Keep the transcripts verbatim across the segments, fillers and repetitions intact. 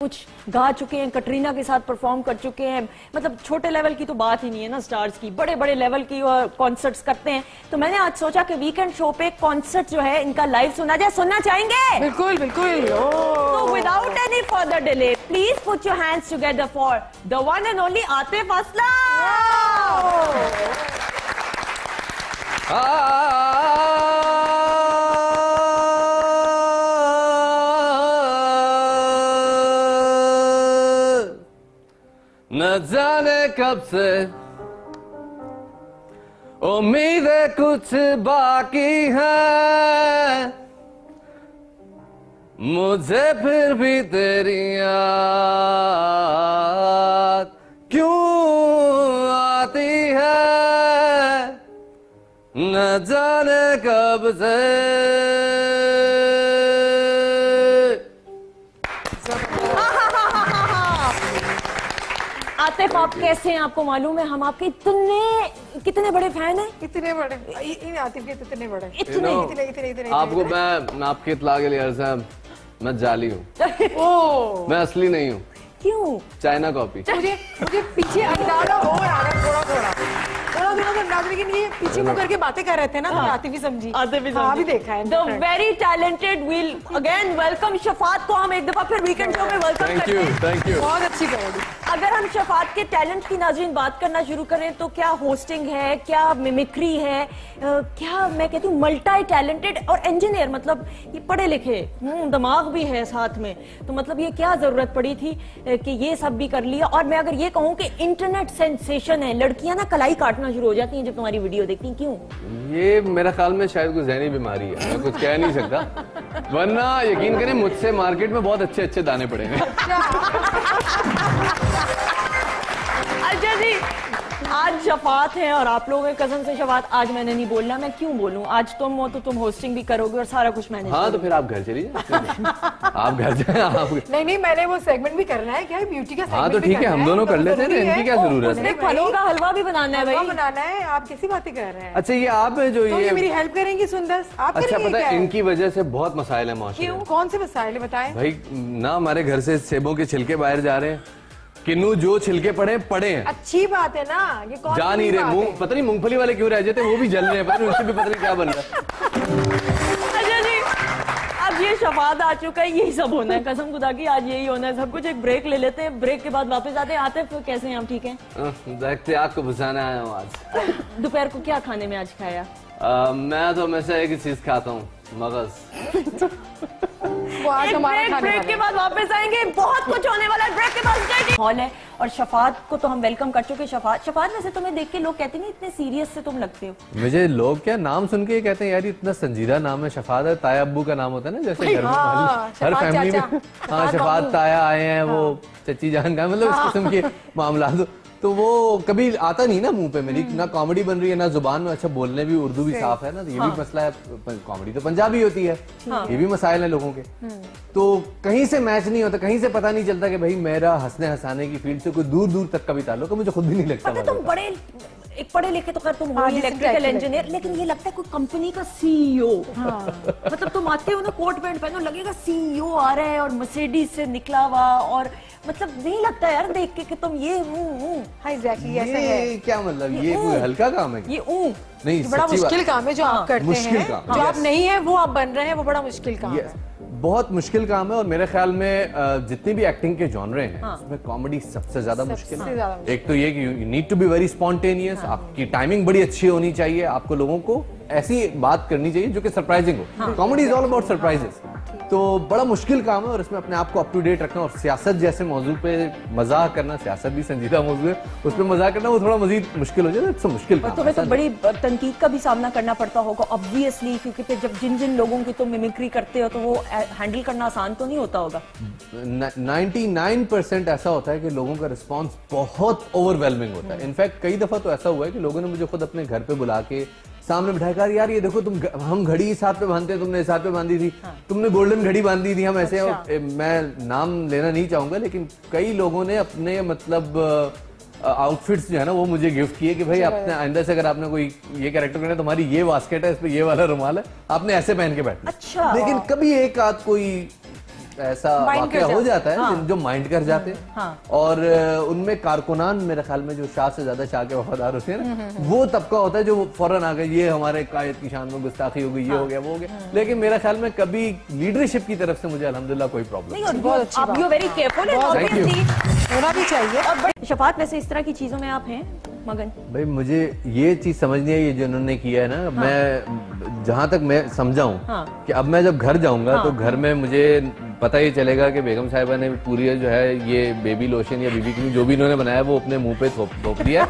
कुछ गा चुके हैं, कटरीना के साथ परफॉर्म कर चुके हैं, मतलब छोटे लेवल की तो बात ही नहीं है ना स्टार्स की, बड़े बड़े लेवल की कॉन्सर्ट्स करते हैं। तो मैंने आज सोचा कि वीकेंड शो पे कॉन्सर्ट जो है इनका लाइव सुना जाए। सुनना चाहेंगे? बिल्कुल बिल्कुल। तो without any further delay please put your hands together for the one and only Atif Aslam. न जाने कब से उम्मीदें कुछ बाकी हैं, मुझे फिर भी तेरी याद क्यों आती है, न जाने कब से। आतिफ आप कैसे हैं? आपको मालूम है हम आपके इतने कितने बड़े फैन हैं। इतने बड़े इन आतिफ के इतने बड़े इतने you know, इतने इतने इतने आपको मैं आपके इत्तला के लिए अर्ज़ है, मैं जाली हूँ। मैं असली नहीं हूँ। क्यों? China copy. मुझे मुझे पीछे अंदाजा हो रहा है थोड़ा थोड़ा थोड़ा थोड़ा अंदाजा, लेकिन ये पीछे मुंह करके बातें कर रहे थे ना, तो आतिफ ही समझी। आतिफ ही हाँ, भी देखा है। The very talented will again welcome Shafaat को हम एक दफा फिर वीकेंड शो में वेलकम थैंक करते यू हैं। Thank you. बहुत अच्छी कहोगी। अगर हम शफात के टैलेंट की नाज़रीन बात करना शुरू करें तो क्या होस्टिंग है, क्या मिमिक्री है, क्या मैं कहती हूँ मल्टी टैलेंटेड और इंजीनियर, मतलब ये पढ़े लिखे, दिमाग भी है साथ में, तो मतलब ये क्या जरूरत पड़ी थी कि ये सब भी कर लिया। और मैं अगर ये कहूँ कि इंटरनेट सेंसेशन है, लड़कियां ना कलाई काटना शुरू हो जाती हैं जब तुम्हारी वीडियो देखती हैं, क्यों? ये मेरा ख्याल में शायद कोई ज़हनी बीमारी है, मैं कुछ कह नहीं सकता, वरना यकीन करें मुझसे मार्केट में बहुत अच्छे अच्छे दाने पड़े हैं। अच्छा जी, आज शफात है और आप लोगों के कसम से शफात आज मैंने नहीं बोलना। मैं क्यों बोलूं? आज तुम हो तो तुम होस्टिंग भी करोगे और सारा कुछ मैंने। हाँ तो फिर आप घर चलिए, आप घर जाए। आप नहीं नहीं, मैंने वो सेगमेंट भी करना है, क्या है ब्यूटी का। हाँ तो ठीक है, हम दोनों कर लेते हैं, इनकी क्या जरूरत है? फलों का हलवा भी बनाना है भाई, बनाना है। आप कैसी बातें कर रहे हैं? अच्छा ये आप है जो ये मेरी हेल्प करेंगी सुंदर? आप अच्छा पता है इनकी वजह से बहुत मसाइल है माशरे में। कौन से मसाइल है बताएं? भाई ना हमारे घर से सेबों के छिलके बाहर जा रहे हैं, किन्नू जो छिलके पड़े पड़े हैं। अच्छी बात है ना, ये कौन जा नहीं रहे, मुंह पता नहीं मूंगफली वाले क्यों रह जाते हैं, वो भी जल रहे हैं, पता नहीं उनसे भी पता नहीं क्या बन रहा है। अच्छा जी, अब ये शफात आ चुका है, यही सब होना है, कसम खुदा की आज यही होना है सब कुछ। एक ब्रेक ले लेते हैं, ब्रेक के बाद वापस आते हैं। आतिफ कैसे हैं आप? ठीक हैं? देखते आग को बुझाना आया हूँ आज। दोपहर को क्या खाने में आज खाया? आ, मैं तो हमेशा एक ही चीज खाता हूँ, मगज। वो आज हमारा ब्रेक, खाने ब्रेक के बाद वापस आएंगे, बहुत कुछ होने वाला है। ब्रेक के बाद हॉल है और शफात को तो हम वेलकम कर चुके। शफात शफात वैसे तुम्हें देख के लोग कहते नहीं इतने सीरियस से तुम लगते हो। मुझे लोग क्या नाम सुन के कहते हैं यार इतना संजीदा नाम है। शफात है, ताया अब्बू का नाम होता है ना, जैसे घर में हर फैमिली में। हाँ शफात ताया आए हैं, वो चची जान का, मतलब इस किस्म के मामला। तो वो कभी आता नहीं ना मुंह पे मेरी, ना कॉमेडी बन रही है ना जुबान में। अच्छा बोलने भी उर्दू भी साफ है ना, तो ये भी मसला है। कॉमेडी तो पंजाबी होती है, ये भी मसाइल है लोगों के। तो कहीं से मैच नहीं होता, कहीं से पता नहीं चलता कि भाई मेरा हंसने हंसाने की फील्ड से कोई दूर दूर तक का भी ताल्लुक है, मुझे खुद भी नहीं लगता। तुम बड़े एक पढ़े लिखे तो खैर तुम हो इलेक्ट्रिकल इंजीनियर, लेकिन ये लगता है कोई कंपनी का सीईओ। मतलब तुम आते हो ना कोट पैंट पहनो, लगेगा सीईओ आ रहा है और मर्सिडीज से निकला हुआ, और मतलब नहीं लगता यार देख के कि तुम ये हाँ एग्जैक्टली ऐसा है। क्या मतलब ये कोई हल्का काम है? ये ऊ नहीं, बड़ा मुश्किल काम है जो आप करते हैं, जो आप नहीं है वो आप बन रहे हैं, वो बड़ा मुश्किल काम है, बहुत मुश्किल काम है। और मेरे ख्याल में जितनी भी एक्टिंग के जॉनरे हैं उसमें कॉमेडी सबसे ज्यादा मुश्किल है। एक तो ये कि you need to be very spontaneous, आपकी टाइमिंग बड़ी अच्छी होनी चाहिए, आपको लोगों को ऐसी बात करनी चाहिए जो कि सरप्राइजिंग हो। Comedy is all about surprises, तो बड़ा मुश्किल काम है। और इसमें अपने आप को अप टू डेट रखना, और सियासत जैसे मौजू पे मजाक करना, सियासत भी संजीदा मौजू है, उस पर मजाक करना वो थोड़ा मजीद मुश्किल हो जाए। इट्स मुश्किल काम। तुम्हें तो बड़ी तनकीद का भी सामना करना पड़ता होगा ऑब्वियसली, क्योंकि फिर जब जिन जिन लोगों की तुम मिमिक्री करते हो तो वो हैंडल करना आसान तो नहीं होता होगा। निन्यानवे परसेंट ऐसा होता है कि लोगों का रिस्पॉन्स बहुत ओवरवेलमिंग होता है। इनफैक्ट कई दफा तो ऐसा हुआ है कि लोगों ने मुझे खुद अपने घर पे बुला के सामने बिठाया, कर यार ये देखो तुम, हम घड़ी इस हाथ पे बांधते हैं, तुमने इस हाथ पे बांधी थी, तुमने गोल्डन घड़ी बांधी थी, हम ऐसे। अच्छा। मैं नाम लेना नहीं चाहूंगा, लेकिन कई लोगों ने अपने मतलब आउटफिट्स जो है ना वो मुझे गिफ्ट किए कि भाई अपने आइंदा से अगर आपने कोई ये कैरेक्टर करना है, तुम्हारी ये बास्केट है, इस पे ये वाला रुमाल है, आपने ऐसे पहन के बैठना। अच्छा। लेकिन कभी एक आध कोई ایسا واقعہ ہو جاتا ہے جو مائنڈ کر جاتے ہیں, اور ان میں کارکنان میرے خیال میں جو شاہ سے زیادہ شاہ کے وفادار ہوتے ہیں نا, وہ طبقہ ہوتا ہے جو فوراً آ گئے یہ ہمارے قائد کی شان میں گستاخی ہو گئی, یہ ہو گیا, وہ ہو گیا. لیکن میرے خیال میں کبھی لیڈرشپ کی طرف سے مجھے الحمدللہ کوئی پرابلم ہونا بھی چاہیے. شفاعت ویسے اس طرح کی چیزوں میں آپ ہیں مگن؟ بھائی مجھے یہ چیز سمجھنی ہے, یہ جو انہوں نے کیا ہے نا, میں جہاں تک میں سمجھا ہوں کہ اب میں جب گھر جاؤں گا تو گھر میں مجھے پتہ یہ چلے گا کہ بیگم صاحبہ نے پوری جو ہے یہ بیبی لوشن یا بیبی کریم جو بھی انہوں نے بنایا وہ اپنے منہ پہ تھوپ دیا,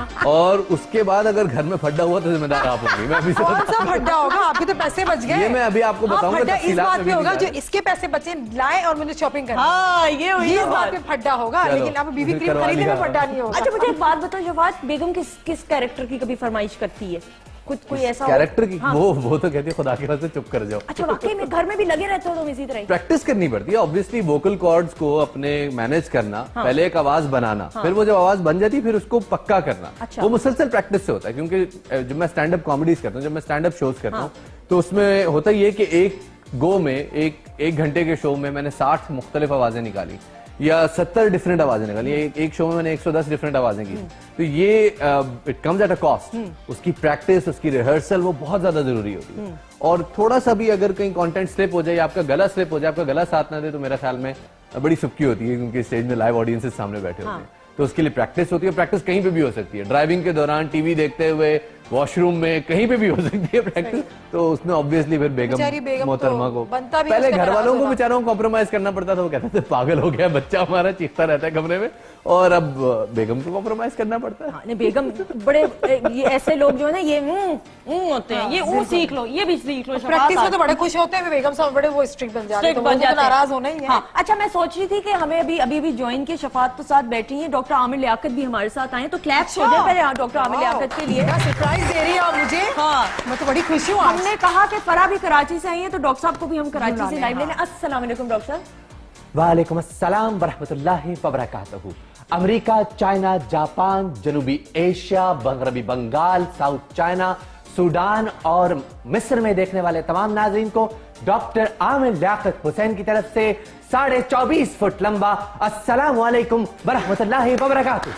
اور اس کے بعد اگر گھر میں پھڈا ہوا تو ذمہ دار آپ ہوں گی. میں ابھی کون سا پھڈا ہوگا, آپ کے تو پیسے بچ گئے. یہ میں ابھی آپ کو بتاؤں گا اس بات پہ ہوگا جو اس کے پیسے بچے لائیں اور مجھے شاپنگ کریں, یہ اس بات پہ پھڈا ہوگا, لیکن اب بیبی کریم خریدنے میں پھڈا نہیں ہوگا. اچھا مجھے ایک بات بتاؤ شفاعت, بیگم کس کس کیریکٹر کی کبھی فرمائش کرتی ہے؟ کچھ کوئی ایسا کیریکٹر کی وہ وہ تو کہتی ہے خدا کے واسطے چپ کر جاؤ. اچھا واقعی میں گھر میں بھی لگے رہتے ہو تم اسی طرح؟ پریکٹس کرنی پڑتی ہے obviously, ووکل کارڈز کو اپنے مینیج کرنا, پہلے ایک آواز بنانا, پھر وہ جب آواز بن جاتی ہے پھر اس کو پکا کرنا, وہ مسلسل پریکٹس سے ہوتا ہے. کیونکہ جب میں اسٹینڈ اپ کامیڈیز کرتا ہوں, جب میں اسٹینڈ اپ شوز کرتا ہوں, تو اس میں ہوتا یہ کہ ایک گو میں ایک ایک گھنٹے کے شو میں میں نے ساٹھ مختلف آوازیں نکالی یا ستر ڈفرینٹ آوازیں نکالی, ایک شو میں میں نے ایک سو دس ڈفرینٹ آوازیں کی. تو یہ it comes at a cost, اس کی پریکٹس, اس کی ریہرسل وہ بہت زیادہ ضروری ہوتی ہے. اور تھوڑا سا بھی اگر کہیں کانٹینٹ سلپ ہو جائے یا آپ کا گلا سلپ ہو جائے, آپ کا گلا ساتھ نہ دے, تو میرے خیال میں بڑی سبکی ہوتی ہے, کیونکہ اسٹیج میں لائیو آڈینسز سامنے بیٹھے ہوتے ہیں, تو اس کے لیے پریکٹس ہوتی ہے. پریکٹس کہیں پہ بھی ہو سکتی ہے, ڈرائیونگ کے دوران, ٹی وی دیکھتے ہوئے, واش روم میں, کہیں پہ بھی ہو سکتی ہے پریکٹس. تو اس میں obviously پھر بیگم محترمہ کو پہلے گھر والوں کو بیچاروں کو کمپرومائز کرنا پڑتا تھا, وہ کہتے تھے پاگل ہو گیا بچہ ہمارا, چیختا رہتا ہے کمرے میں, اور اب بیگم کو کمپرومائز کرنا پڑتا ہے. بیگم بڑے یہ ایسے لوگ جو ہے نا یہ ہوتے ہیں, یہ اون سیکھ لو, یہ بھی سیکھ لو. پریکٹس میں تو بڑے خوش ہوتے ہیں, بیگم صاحب بڑے وہ اسٹرکٹ بن جاتے ہیں, تو ناراض ہونا ہی ہے. اچھا میں سوچ رہی تھی کہ ہمیں ابھی ابھی بھی جوائن کی شفاعت تو ساتھ بیٹھی ہیں, ڈاکٹر عامر لیاقت بھی ہمارے ساتھ آئے ہیں, تو کلیپس ہو جائے پہلے ڈاکٹر عامر لیاقت کے لیے. سرپرائز دے رہی ہے آپ مجھے. ہاں میں تو بڑی خوشی ہوں. ہم نے کہا کہ فرا بھی کراچی سے آئی ہیں, تو ڈاکٹر صاحب کو بھی ہم کراچی سے لائیو لینے. السلام علیکم ڈاکٹر صاحب. وعلیکم السلام ورحمۃ اللہ وبرکاتہ. امریکہ, چائنا, جاپان, جنوبی ایشیا, مغربی بنگال, ساؤتھ چائنا, سوڈان اور مصر میں دیکھنے والے تمام ناظرین کو ڈاکٹر عامر لیاقت حسین کی طرف سے ساڑھے چوبیس فٹ لمبا السلام علیکم ورحمۃ اللہ وبرکاتہ.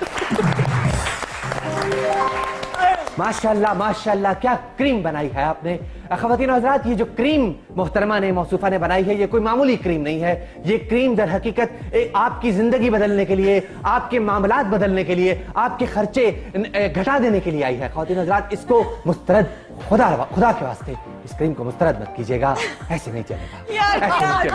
ماشاءاللہ ماشاءاللہ کیا کریم بنائی ہے آپ نے. خواتین و حضرات, یہ جو کریم محترمہ نے, موصوفہ نے بنائی ہے, یہ کوئی معمولی کریم نہیں ہے. یہ کریم در حقیقت آپ کی زندگی بدلنے کے لیے, آپ کے معاملات بدلنے کے لیے, آپ کے خرچے گھٹا دینے کے لیے آئی ہے. خواتین و حضرات, اس کو مسترد, خدا خدا کے واسطے اس کریم کو مسترد مت کیجیے گا, ایسے نہیں چلے گا.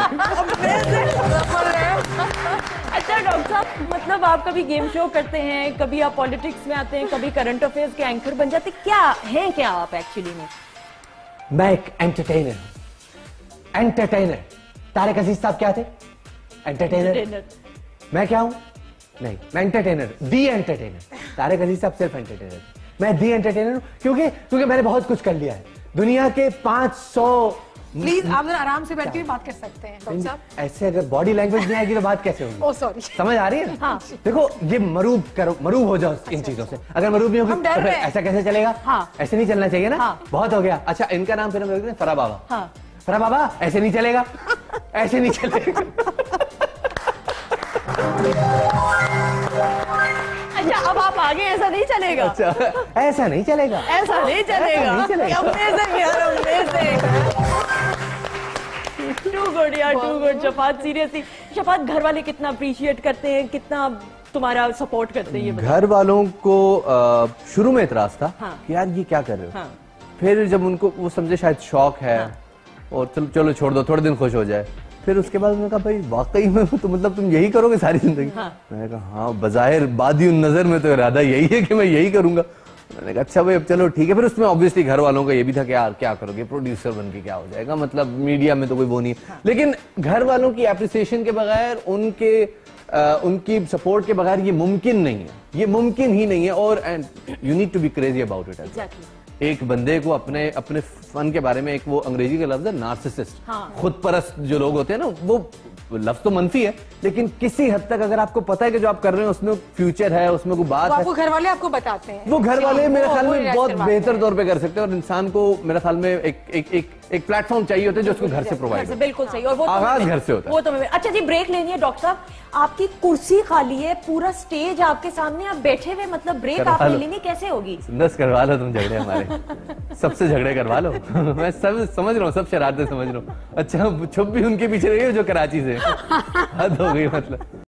اچھا ڈاکٹر صاحب, مطلب آپ کبھی گیم شو کرتے ہیں, کبھی آپ پالیٹکس میں آتے ہیں, کبھی کرنٹ افیئرز کے اینکر بن جاتے, کیا ہیں کیا آپ ایکچولی میں؟ میں ایک انٹرٹینر ہوں. انٹرٹینر. طارق عزیز صاحب کیا تھے؟ انٹرٹینر. میں کیا ہوں؟ نہیں, میں entertainer, the entertainer. Tariq Aziz sahab صرف انٹرٹینر, میں دی انٹرٹینر ہوں. کیونکہ کیونکہ میں نے بہت کچھ کر لیا ہے دنیا کے پانچ سو. پلیز آپ ذرا آرام سے بیٹھ کے بھی بات کر سکتے ہیں ڈاکٹر صاحب. ایسے اگر باڈی لینگویج نہیں آئے گی تو بات کیسے ہوگی؟ Oh sorry. سمجھ آ رہی ہے نا؟ دیکھو یہ مروب کرو, مروب ہو جاؤ ان چیزوں سے. اگر مروب نہیں ہوگی تو ایسا کیسے چلے گا؟ ایسے نہیں چلنا چاہیے نا, بہت ہو گیا. اچھا ان کا نام پھر ہم رکھتے ہیں فرا بابا. فرا بابا ایسے نہیں چلے گا, ایسے نہیں چلے گا. اچھا اب آپ آگے ایسا نہیں چلے گا, ایسا نہیں چلے گا, ایسا نہیں چلے گا. ٹو گڈ یار, too good. Shafaat seriously, Shafaat گھر والے کتنا اپریشیٹ کرتے ہیں, کتنا تمہارا سپورٹ کرتے ہیں؟ گھر والوں کو شروع میں اعتراض تھا کہ یار یہ کیا کر رہے ہو, پھر جب ان کو وہ سمجھے شاید شوق ہے اور چلو چھوڑ دو, تھوڑے دن خوش ہو جائے, پھر اس کے بعد انہوں نے کہا بھائی واقعی میں تو مطلب تم یہی کرو گے ساری زندگی؟ میں نے کہا ہاں بظاہر بادی النظر میں تو ارادہ یہی ہے کہ میں یہی کروں گا. میں نے کہا اچھا بھائی اب چلو ٹھیک ہے. پھر اس میں obviously گھر والوں کا یہ بھی تھا کہ یار کیا کرو گے, پروڈیوسر بن کے کیا ہو جائے گا, مطلب میڈیا میں تو کوئی وہ نہیں ہے. لیکن گھر والوں کی اپریسیشن کے بغیر, ان کے ان کی سپورٹ کے بغیر یہ ممکن نہیں ہے, یہ ممکن ہی نہیں ہے. اور you need to be crazy about it. ایک بندے کو اپنے اپنے فن کے بارے میں, ایک وہ انگریزی کا لفظ ہے نارسسسٹ, خود پرست جو لوگ ہوتے ہیں نا, وہ लफ्ज तो मनफी है, लेकिन किसी हद तक अगर आपको पता है कि जो आप कर रहे हैं उसमें फ्यूचर है, उसमें कोई बात है, आपको घर वाले आपको बताते हैं, वो घर वाले मेरे ख्याल में बहुत बेहतर तौर पे कर सकते हैं। और इंसान को मेरे ख्याल में एक एक एक एक प्लेटफॉर्म चाहिए होता है जो उसको घर से प्रोवाइड हो। बिल्कुल सही। और वो आगाज घर से होता है। वो तो मैं अच्छा जी ब्रेक लेनी है डॉक्टर साहब, आपकी कुर्सी खाली है, पूरा स्टेज आपके सामने, आप बैठे हुए, मतलब ब्रेक आपने लेनी कैसे होगी? दस करवा लो तुम झगड़े हमारे, सबसे झगड़े करवा लो। मैं सब समझ रहा हूँ, सब शरारतें समझ रहा हूँ। अच्छा छुप भी उनके पीछे रही हो जो कराची से, हद हो गई मतलब।